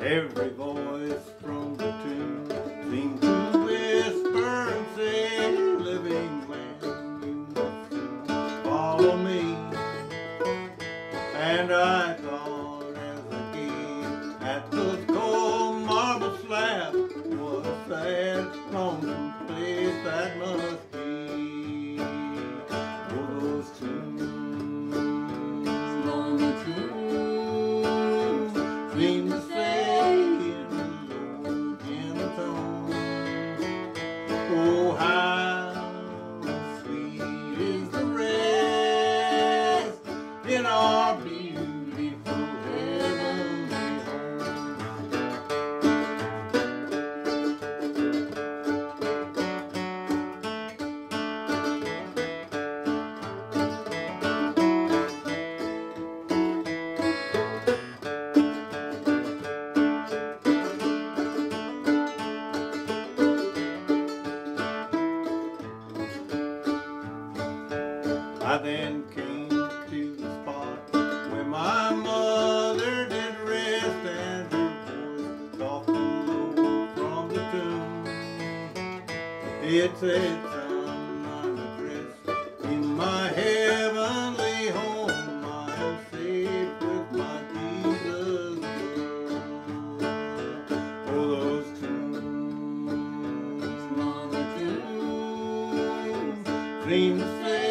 Every voice from the tomb seemed to whisper and say, living man, you must soon follow me. And I thought as I gazed at those cold marble slabs, what a sad, lonesome place that must be. Oh, those tombs, lonely tombs, seem to say in a low, gentle tone, oh, how sweet is the rest in our beautiful heavenly home. I then came to the spot where my mother did rest, and her voice soft and low from the tomb. It said, "Son, I'm at rest in my heavenly home. I am safe with my Jesus love." Oh, those tombs, lonely tombs, seem to say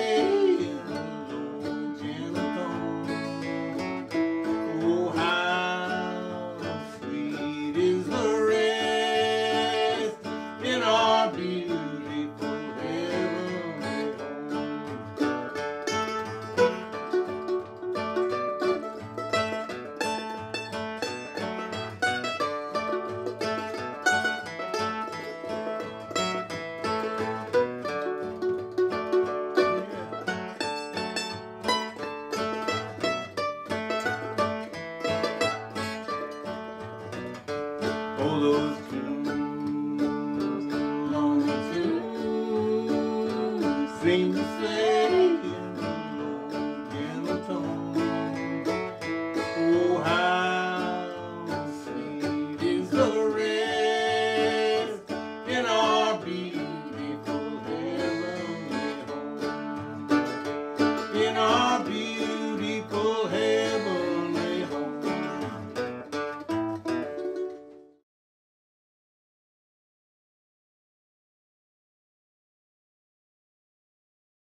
our beautiful heavenly home. Oh, those